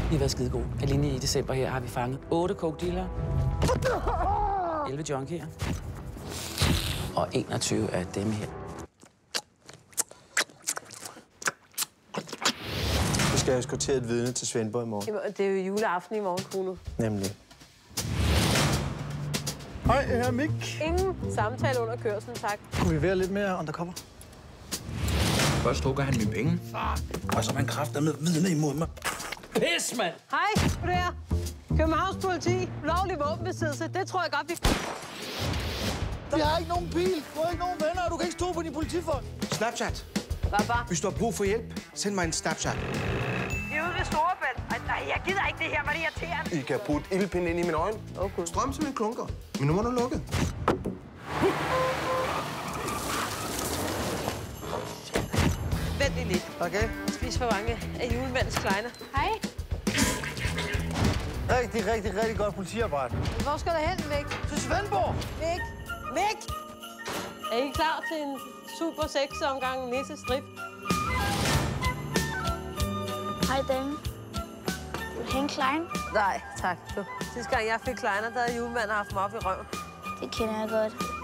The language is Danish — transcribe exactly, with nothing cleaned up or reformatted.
Vi har været skide gode. Alene i december her har vi fanget otte coke-dealere, elleve junkier og enogtyve af dem her. Vi skal eskortere et vidne til Svendborg i morgen. Jamen, det er jo juleaften i morgen, Kuno. Nemlig. Hej, her er Mik. Ingen samtale under kørslen, tak. Kunne vi være lidt mere undercover? Først drukker han mine penge, og så er man kræfter med vidne imod mig. Pis, mand! Hej, du der. Københavns politi. Lovlig våbenbesiddelse. Det tror jeg godt, vi... Vi har ikke nogen bil. Du har ikke nogen venner, og du kan ikke stå på din politifolk. Snapchat. Hvad bare? Hvis du har brug for hjælp, send mig en Snapchat. Vi er ude ved Storebælt. Ej, nej, jeg gider ikke det her. Hvor er det irriterende? I kan putte ildpind ind i mine øjne. Okay. Strøm som en klunker. Men nu må du lukke. Vent lige lidt. Okay. Spis for mange af julemandens kleiner. Hej. Rigtig, rigtig, rigtig godt politiarbejde. Hvor skal du hen, Væk? Til Svendborg. Væk. Væk. Er I klar til en super sexy omgang Nisse Strip? Hej, dame. Vil du have en klein? Nej, tak. Du. Sidste gang jeg fik kleiner, der havde julemanden haft mig op i røven. Det kender jeg godt.